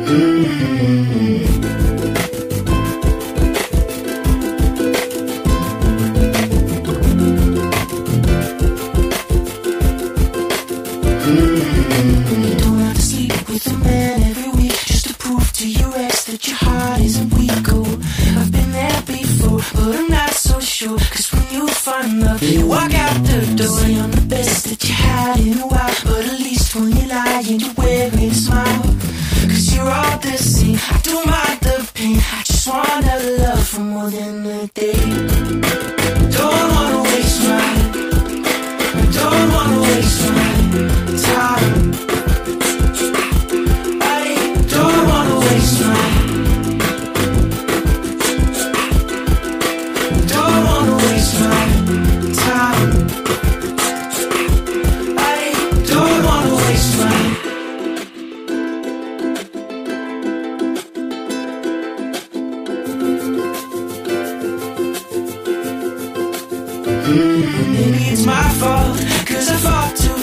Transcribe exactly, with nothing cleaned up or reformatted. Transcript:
You don't have to sleep with a man every week just to prove to your ex that your heart isn't weak. Oh, I've been there before, but I'm not so sure. Cause when you find love, you walk out the door. Say I'm the best that you had in a while, but at least when you're lying, you're wearing a smile. Cause you're all the same, I don't mind the pain, I just wanna love for more than a day. Don't wanna waste my, don't wanna waste my time. I don't wanna waste my, don't wanna waste my time. I don't wanna waste my. Maybe it's my fault, cause I fought too